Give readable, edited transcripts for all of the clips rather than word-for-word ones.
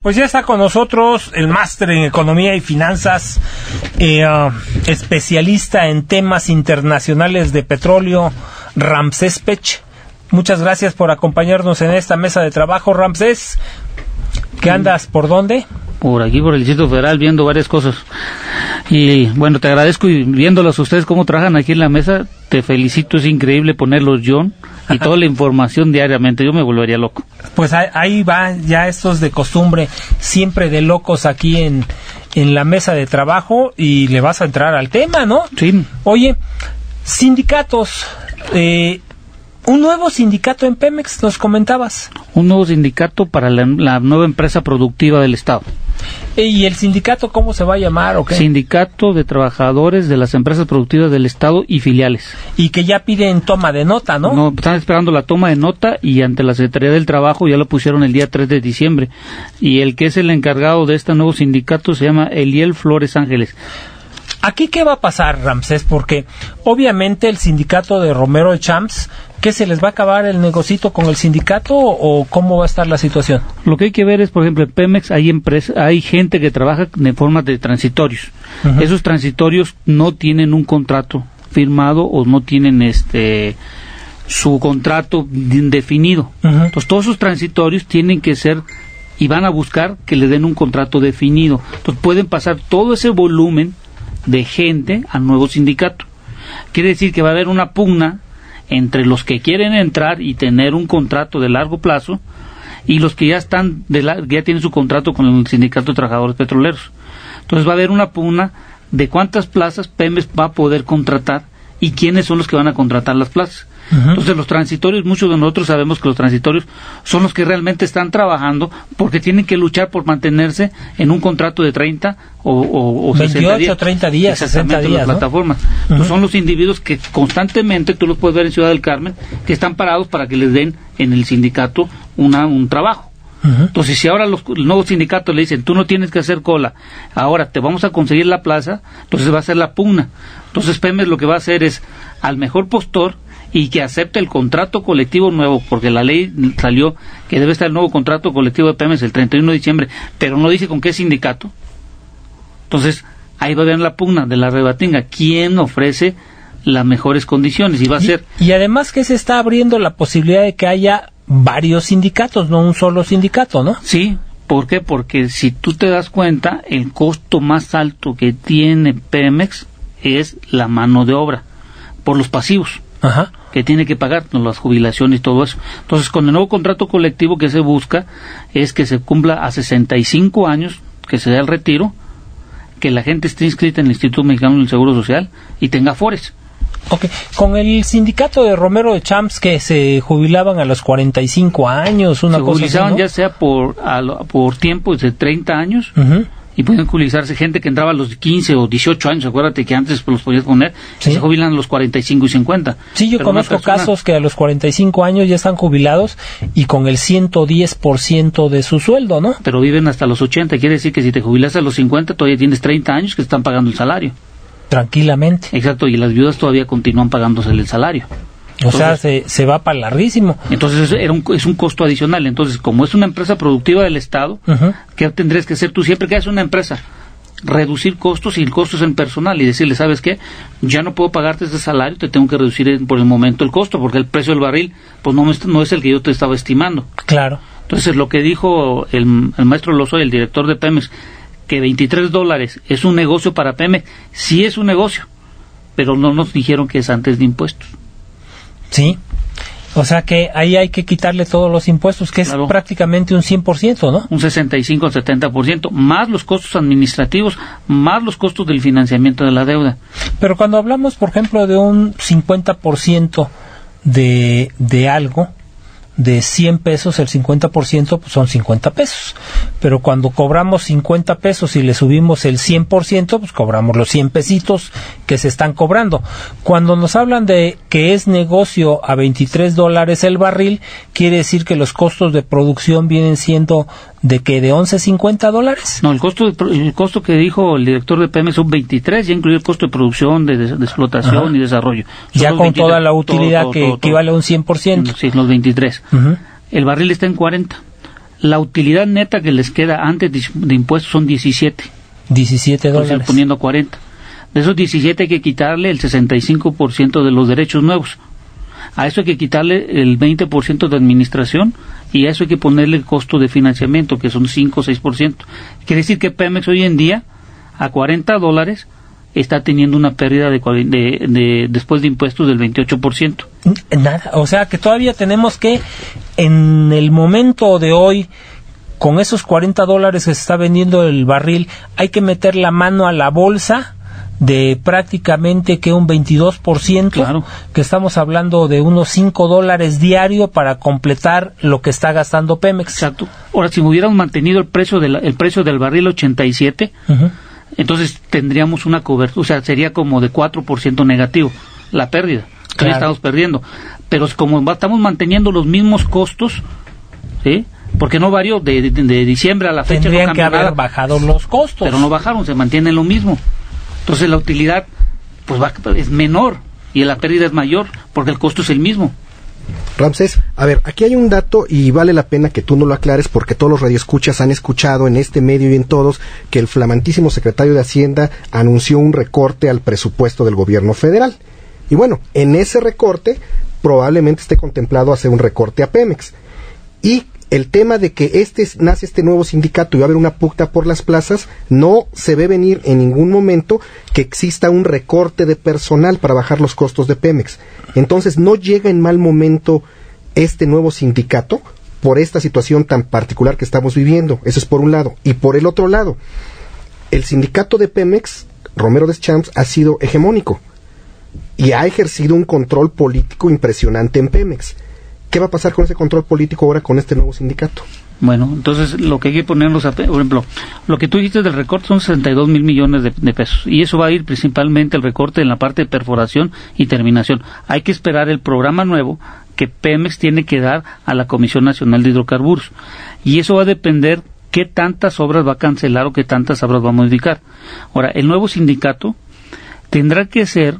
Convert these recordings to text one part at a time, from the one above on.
Pues ya está con nosotros el máster en Economía y Finanzas, especialista en temas internacionales de petróleo, Ramsés Pech. Muchas gracias por acompañarnos en esta mesa de trabajo, Ramsés. ¿Qué andas? ¿Por dónde? Por aquí, por el Distrito Federal, viendo varias cosas. Y bueno, te agradezco, y viéndolos a ustedes cómo trabajan aquí en la mesa, te felicito, es increíble ponerlos, John, y toda la información diariamente, yo me volvería loco. Pues ahí va, ya estos de costumbre, siempre de locos aquí en la mesa de trabajo, y le vas a entrar al tema, ¿no? Sí. Oye, sindicatos, un nuevo sindicato en Pemex, nos comentabas. Un nuevo sindicato para la nueva empresa productiva del Estado. ¿Y el sindicato cómo se va a llamar o qué? Sindicato de Trabajadores de las Empresas Productivas del Estado y Filiales. Y que ya piden toma de nota, ¿no? No, están esperando la toma de nota y ante la Secretaría del Trabajo ya lo pusieron el día 3 de diciembre. Y el que es el encargado de este nuevo sindicato se llama Eliel Flores Ángeles. ¿Aquí qué va a pasar, Ramsés? Porque obviamente el sindicato de Romero de Champs, ¿qué se les va a acabar el negocito con el sindicato o cómo va a estar la situación? Lo que hay que ver es, por ejemplo, en Pemex hay gente que trabaja de forma de transitorios. Uh-huh. Esos transitorios no tienen un contrato firmado o no tienen su contrato definido. Uh-huh. Entonces todos esos transitorios tienen que ser y van a buscar que le den un contrato definido. Entonces pueden pasar todo ese volumen de gente al nuevo sindicato. Quiere decir que va a haber una pugna entre los que quieren entrar y tener un contrato de largo plazo y los que ya están ya tienen su contrato con el sindicato de trabajadores petroleros. Entonces va a haber una pugna de cuántas plazas Pemex va a poder contratar y quiénes son los que van a contratar las plazas. Uh-huh. Entonces los transitorios, muchos de nosotros sabemos que los transitorios son los que realmente están trabajando porque tienen que luchar por mantenerse en un contrato de 30 o 28, días. 30 días, 60 días, las plataformas. ¿No? Entonces son los individuos que constantemente, tú los puedes ver en Ciudad del Carmen, que están parados para que les den en el sindicato un trabajo. Uh-huh. Entonces si ahora los nuevos sindicatos le dicen, tú no tienes que hacer cola, ahora te vamos a conseguir la plaza, entonces va a ser la pugna. Entonces Pemex lo que va a hacer es al mejor postor y que acepte el contrato colectivo nuevo, porque la ley salió que debe estar el nuevo contrato colectivo de Pemex el 31 de diciembre, pero no dice con qué sindicato. Entonces ahí va a haber la pugna de la rebatinga, quién ofrece las mejores condiciones y va a ser. Y además que se está abriendo la posibilidad de que haya varios sindicatos, no un solo sindicato, ¿no? Sí, ¿por qué? Porque si tú te das cuenta, el costo más alto que tiene Pemex es la mano de obra, por los pasivos. Ajá. Que tiene que pagar las jubilaciones y todo eso. Entonces, con el nuevo contrato colectivo que se busca es que se cumpla a 65 años, que se dé el retiro, que la gente esté inscrita en el Instituto Mexicano del Seguro Social y tenga afores. Okay. Con el sindicato de Romero de Champs, que se jubilaban a los 45 años, una cosa así, ¿no? Se jubilaban ya sea por tiempo de 30 años. Uh-huh. Y pueden jubilarse gente que entraba a los 15 o 18 años, acuérdate que antes los podías poner, ¿sí? Se jubilan a los 45 y 50. Sí, yo conozco casos que a los 45 años ya están jubilados y con el 110% de su sueldo, ¿no? Pero viven hasta los 80, quiere decir que si te jubilas a los 50 todavía tienes 30 años que están pagando el salario. Tranquilamente. Exacto, y las viudas todavía continúan pagándose el salario. Entonces, o sea, se va para larguísimo. Entonces es un costo adicional. Entonces, como es una empresa productiva del Estado, uh-huh, ¿qué tendrías que hacer tú siempre que haces una empresa? Reducir costos, y el costo es en personal, y decirle, ¿sabes qué? Ya no puedo pagarte ese salario, te tengo que reducir por el momento el costo, porque el precio del barril pues no es el que yo te estaba estimando. Claro. Entonces, lo que dijo el maestro Lozoya, el director de Pemex, que $23 es un negocio para Pemex, sí es un negocio, pero no nos dijeron que es antes de impuestos. Sí, o sea que ahí hay que quitarle todos los impuestos, que es prácticamente un 100%, ¿no? Un 65 o 70%, más los costos administrativos, más los costos del financiamiento de la deuda. Pero cuando hablamos, por ejemplo, de un 50% de algo, de 100 pesos, el 50% pues son 50 pesos. Pero cuando cobramos 50 pesos y le subimos el 100%, pues cobramos los 100 pesitos que se están cobrando. Cuando nos hablan de que es negocio a $23 el barril, quiere decir que los costos de producción vienen siendo de que de $11.50. No, el costo que dijo el director de Pemex son 23, ya incluye el costo de producción, de explotación, ajá, y desarrollo. Son ya con 23, toda la utilidad todo, que equivale a un 100%. Sí, los 23. Uh-huh. El barril está en 40. La utilidad neta que les queda antes de impuestos son 17. $17. Entonces, poniendo 40. De esos 17 hay que quitarle el 65% de los derechos nuevos. A eso hay que quitarle el 20% de administración y a eso hay que ponerle el costo de financiamiento, que son 5 o 6%. Quiere decir que Pemex hoy en día, a $40, está teniendo una pérdida de después de impuestos del 28%. Nada, o sea que todavía tenemos que, en el momento de hoy, con esos $40 que se está vendiendo el barril, hay que meter la mano a la bolsa de prácticamente que un 22%, claro, que estamos hablando de unos $5 diario para completar lo que está gastando Pemex. Exacto. Ahora, si hubiéramos mantenido el precio del barril 87, entonces tendríamos una cobertura, o sea, sería como de 4% negativo la pérdida. Claro. Estamos perdiendo. Pero como estamos manteniendo los mismos costos, ¿sí? Porque no varió de diciembre a la fecha. Tendrían no que haber nada, bajado los costos. pero no bajaron, se mantiene lo mismo. Entonces la utilidad pues es menor y la pérdida es mayor porque el costo es el mismo. Ramsés, a ver, aquí hay un dato y vale la pena que tú no lo aclares porque todos los radioescuchas han escuchado en este medio y en todos que el flamantísimo secretario de Hacienda anunció un recorte al presupuesto del gobierno federal. Y bueno, en ese recorte probablemente esté contemplado hacer un recorte a Pemex. Y el tema de que nace este nuevo sindicato y va a haber una pugna por las plazas, no se ve venir en ningún momento que exista un recorte de personal para bajar los costos de Pemex. Entonces, no llega en mal momento este nuevo sindicato por esta situación tan particular que estamos viviendo. Eso es por un lado. Y por el otro lado, el sindicato de Pemex, Romero Deschamps, ha sido hegemónico y ha ejercido un control político impresionante en Pemex. ¿Qué va a pasar con ese control político ahora con este nuevo sindicato? Bueno, entonces lo que hay que ponernos, por ejemplo, lo que tú dijiste del recorte son 62 mil millones de pesos, y eso va a ir principalmente el recorte en la parte de perforación y terminación. Hay que esperar el programa nuevo que Pemex tiene que dar a la Comisión Nacional de Hidrocarburos, y eso va a depender qué tantas obras va a cancelar o qué tantas obras va a modificar. Ahora, el nuevo sindicato tendrá que ser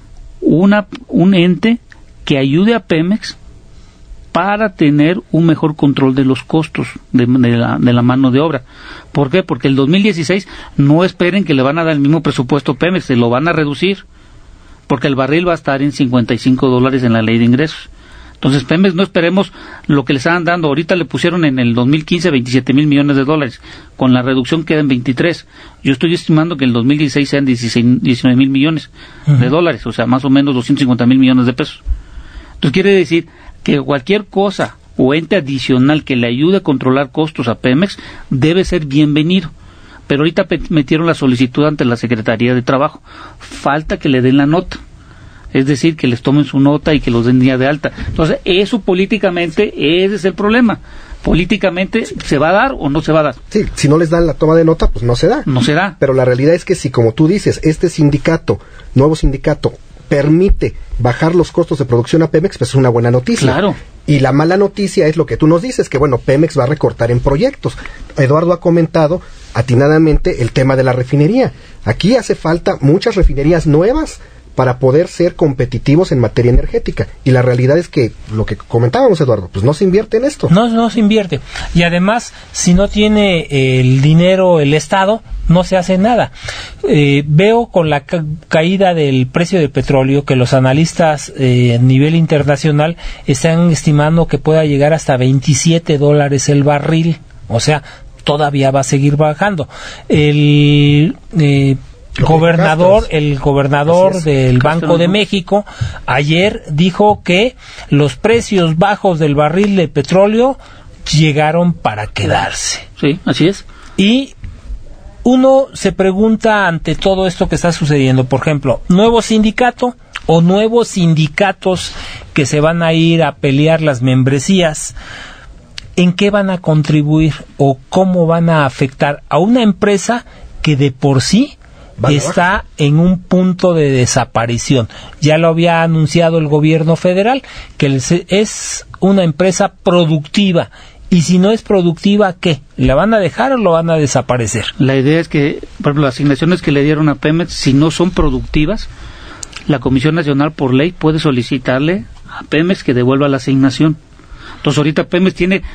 un ente que ayude a Pemex para tener un mejor control de los costos de la mano de obra. ¿Por qué? Porque el 2016 no esperen que le van a dar el mismo presupuesto a Pemex, se lo van a reducir, porque el barril va a estar en $55 en la ley de ingresos. Entonces Pemex no esperemos lo que le estaban dando. Ahorita le pusieron en el 2015 27 mil millones de dólares, con la reducción queda en 23. Yo estoy estimando que en el 2016 sean 19 mil millones de dólares, o sea, más o menos 250 mil millones de pesos. Entonces quiere decir que cualquier cosa o ente adicional que le ayude a controlar costos a Pemex debe ser bienvenido. Pero ahorita metieron la solicitud ante la Secretaría de Trabajo. Falta que le den la nota. Es decir, que les tomen su nota y que los den día de alta. Entonces, eso políticamente, ese es el problema. Políticamente, ¿se va a dar o no se va a dar? Sí, si no les dan la toma de nota, pues no se da. No se da. Pero la realidad es que si, como tú dices, este sindicato, nuevo sindicato, permite bajar los costos de producción a Pemex, pues es una buena noticia. Claro. Y la mala noticia es lo que tú nos dices, que bueno, Pemex va a recortar en proyectos. Eduardo ha comentado atinadamente el tema de la refinería. Aquí hace falta muchas refinerías nuevas para poder ser competitivos en materia energética. Y la realidad es que, lo que comentábamos, Eduardo, pues no se invierte en esto. No se invierte. Y además, si no tiene el dinero el Estado, no se hace nada. Veo con la caída del precio del petróleo que los analistas a nivel internacional están estimando que pueda llegar hasta $27 el barril. O sea, todavía va a seguir bajando. El gobernador del Banco de México ayer dijo que los precios bajos del barril de petróleo llegaron para quedarse. Sí, así es. Y uno se pregunta ante todo esto que está sucediendo, por ejemplo, nuevo sindicato o nuevos sindicatos que se van a ir a pelear las membresías, ¿en qué van a contribuir o cómo van a afectar a una empresa que de por sí está en un punto de desaparición? Ya lo había anunciado el gobierno federal, que es una empresa productiva. Y si no es productiva, ¿qué? ¿La van a dejar o lo van a desaparecer? La idea es que, por ejemplo, las asignaciones que le dieron a Pemex, si no son productivas, la Comisión Nacional por ley puede solicitarle a Pemex que devuelva la asignación. Entonces ahorita Pemex tiene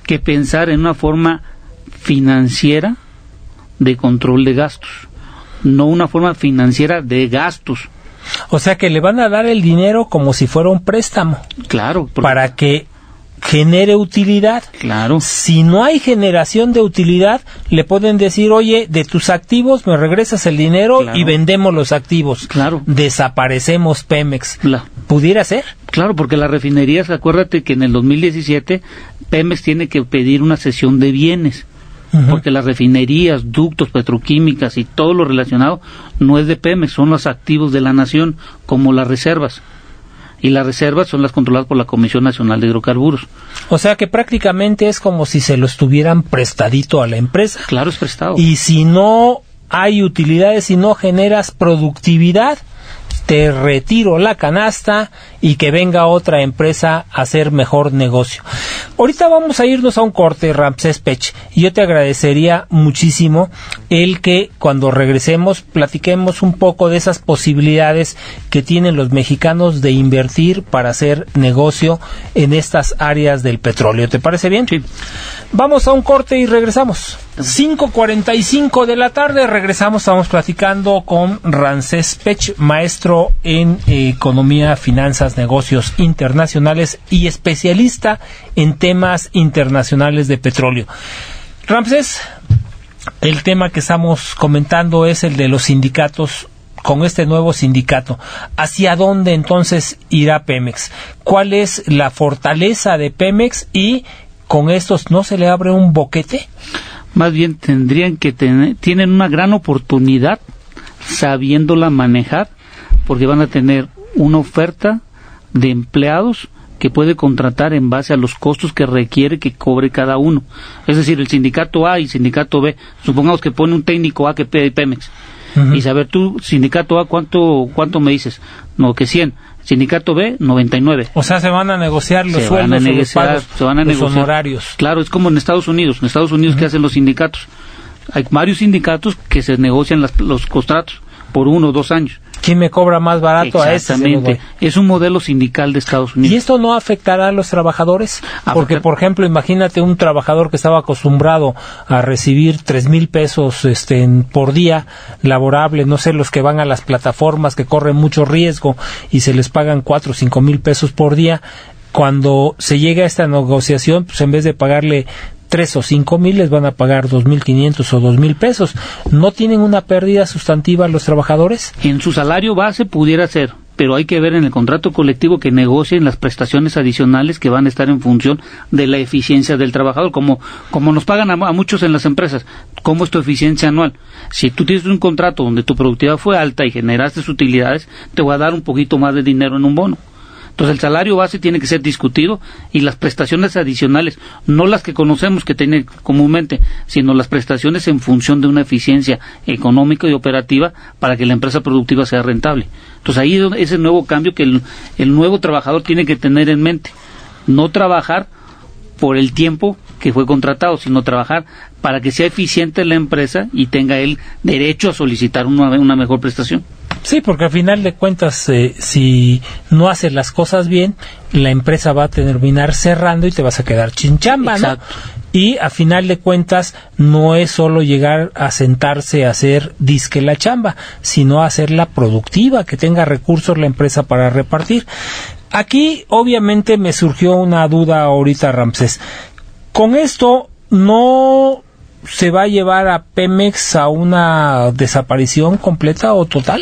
que pensar en una forma financiera de control de gastos, no una forma financiera de gastos. O sea que le van a dar el dinero como si fuera un préstamo. Claro. Para que genere utilidad. Claro. Si no hay generación de utilidad, le pueden decir, oye, de tus activos me regresas el dinero, claro, y vendemos los activos. Claro. Desaparecemos Pemex. ¿Pudiera ser? Claro, porque las refinerías, acuérdate que en el 2017 Pemex tiene que pedir una cesión de bienes. Porque las refinerías, ductos, petroquímicas y todo lo relacionado no es de Pemex, son los activos de la nación, como las reservas. Y las reservas son las controladas por la Comisión Nacional de Hidrocarburos. O sea que prácticamente es como si se lo estuvieran prestadito a la empresa. Claro, es prestado. Y si no hay utilidades, si no generas productividad, te retiro la canasta y que venga otra empresa a hacer mejor negocio. Ahorita vamos a irnos a un corte, Ramsés Pech, y yo te agradecería muchísimo el que cuando regresemos platiquemos un poco de esas posibilidades que tienen los mexicanos de invertir para hacer negocio en estas áreas del petróleo. ¿Te parece bien? Sí. Vamos a un corte y regresamos. 5:45 de la tarde, regresamos, estamos platicando con Ramsés Pech, maestro en Economía, Finanzas, Negocios Internacionales y especialista en temas internacionales de petróleo. Ramsés, el tema que estamos comentando es el de los sindicatos. Con este nuevo sindicato, ¿hacia dónde entonces irá Pemex? ¿Cuál es la fortaleza de Pemex y con estos no se le abre un boquete? Más bien tienen una gran oportunidad sabiéndola manejar, porque van a tener una oferta de empleados que puede contratar en base a los costos que requiere que cobre cada uno. Es decir, el sindicato A y sindicato B, supongamos que pone un técnico A que pide Pemex, y saber tú, sindicato A, ¿cuánto me dices? No, que 100. Sindicato B, 99. O sea, se van a negociar los sueldos, los pagos, los honorarios. Claro, es como en Estados Unidos. En Estados Unidos, ¿qué hacen los sindicatos? Hay varios sindicatos que se negocian los contratos por 1 o 2 años. ¿Quién me cobra más barato a ese? Exactamente. Es un modelo sindical de Estados Unidos. ¿Y esto no afectará a los trabajadores? Porque, por ejemplo, imagínate un trabajador que estaba acostumbrado a recibir 3,000 pesos por día laborable, no sé, los que van a las plataformas que corren mucho riesgo y se les pagan 4 o 5,000 pesos por día. Cuando se llega a esta negociación, pues en vez de pagarle 3 o 5,000, les van a pagar 2,500 o 2,000 pesos. ¿No tienen una pérdida sustantiva los trabajadores? En su salario base pudiera ser, pero hay que ver en el contrato colectivo que negocien las prestaciones adicionales que van a estar en función de la eficiencia del trabajador, como nos pagan a muchos en las empresas. ¿Cómo es tu eficiencia anual? Si tú tienes un contrato donde tu productividad fue alta y generaste utilidades, te voy a dar un poquito más de dinero en un bono. Entonces el salario base tiene que ser discutido y las prestaciones adicionales, no las que conocemos que tiene comúnmente, sino las prestaciones en función de una eficiencia económica y operativa para que la empresa productiva sea rentable. Entonces ahí es el nuevo cambio que el nuevo trabajador tiene que tener en mente. No trabajar por el tiempo que fue contratado, sino trabajar para que sea eficiente la empresa y tenga el derecho a solicitar una mejor prestación. Sí, porque al final de cuentas, si no haces las cosas bien, la empresa va a terminar cerrando y te vas a quedar sin chamba, ¿no? Y a final de cuentas no es solo llegar a sentarse a hacer disque la chamba, sino a hacerla productiva, que tenga recursos la empresa para repartir. Aquí obviamente me surgió una duda ahorita, Ramsés. Con esto no se va a llevar a Pemex a una desaparición completa o total.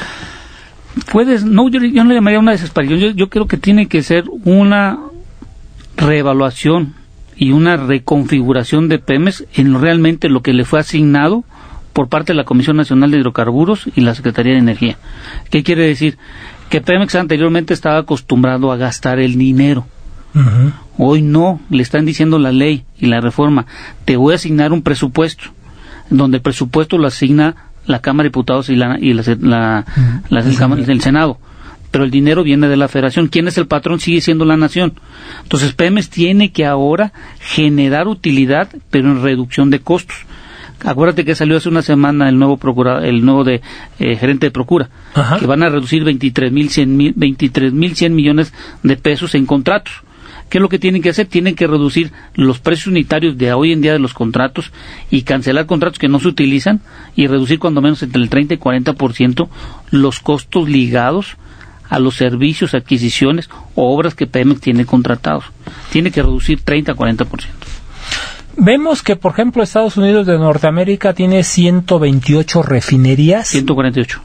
Yo no le llamaría una desaparición. Yo creo que tiene que ser una reevaluación y una reconfiguración de Pemex en realmente lo que le fue asignado por parte de la Comisión Nacional de Hidrocarburos y la Secretaría de Energía. ¿Qué quiere decir? Que Pemex anteriormente estaba acostumbrado a gastar el dinero. Hoy no, le están diciendo la ley y la reforma, te voy a asignar un presupuesto, donde el presupuesto lo asigna la Cámara de Diputados y el Senado, pero el dinero viene de la Federación. ¿Quién es el patrón? Sigue siendo la Nación. Entonces Pemex tiene que ahora generar utilidad, pero en reducción de costos. Acuérdate que salió hace una semana el nuevo gerente de Procura, que van a reducir 23,100 millones de pesos en contratos, ¿Qué es lo que tienen que hacer? Tienen que reducir los precios unitarios de hoy en día de los contratos y cancelar contratos que no se utilizan y reducir cuando menos entre el 30 y 40% los costos ligados a los servicios, adquisiciones o obras que Pemex tiene contratados. Tiene que reducir 30 a 40%. Vemos que, por ejemplo, Estados Unidos de Norteamérica tiene 128 refinerías. 148.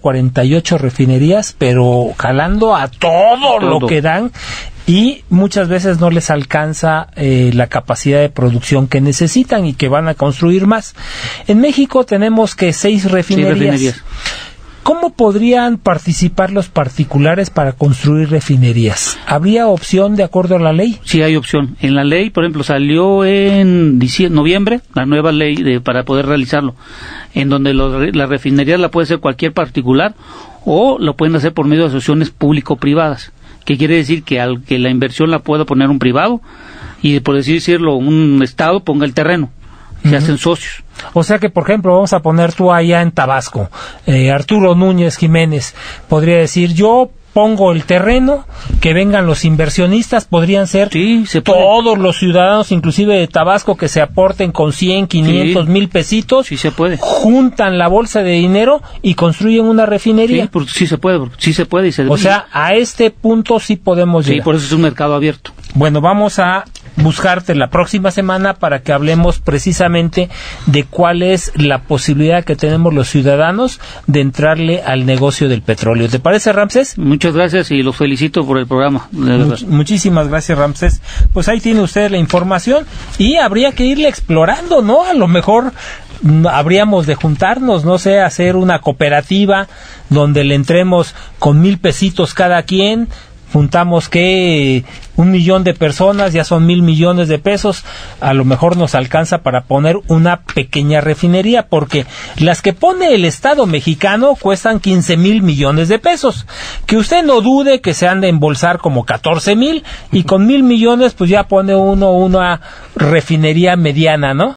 148 refinerías, pero jalando a todo lo que dan, y muchas veces no les alcanza la capacidad de producción que necesitan y que van a construir más. En México tenemos que 6 refinerías. ¿Cómo podrían participar los particulares para construir refinerías? ¿Habría opción de acuerdo a la ley? Sí, hay opción. En la ley, por ejemplo, salió en noviembre la nueva ley para poder realizarlo, en donde la refinería la puede hacer cualquier particular o lo pueden hacer por medio de asociaciones público-privadas. ¿Qué quiere decir? Que al que la inversión la pueda poner un privado y, por decirlo, un estado ponga el terreno. Se hacen socios. O sea que, por ejemplo, vamos a poner tú allá en Tabasco, Arturo Núñez Jiménez podría decir, yo pongo el terreno, que vengan los inversionistas, podrían ser todos los ciudadanos, inclusive de Tabasco, que se aporten con 100, 500, 1000 pesitos, sí se puede. Juntan la bolsa de dinero y construyen una refinería. Sí se puede. O sea, a este punto sí podemos llegar. Sí, por eso es un mercado abierto. Bueno, vamos a buscarte la próxima semana para que hablemos precisamente de cuál es la posibilidad que tenemos los ciudadanos de entrarle al negocio del petróleo. ¿Te parece, Ramsés? Muchas gracias y los felicito por el programa. Muchísimas gracias, Ramsés. Pues ahí tiene usted la información y habría que irle explorando, ¿no? A lo mejor habríamos de juntarnos, no sé, hacer una cooperativa donde le entremos con 1000 pesitos cada quien. Juntamos que 1 millón de personas, ya son 1,000 millones de pesos, a lo mejor nos alcanza para poner una pequeña refinería, porque las que pone el Estado mexicano cuestan 15,000 millones de pesos, que usted no dude que se han de embolsar como 14,000, y con 1,000 millones pues ya pone uno una refinería mediana, ¿no?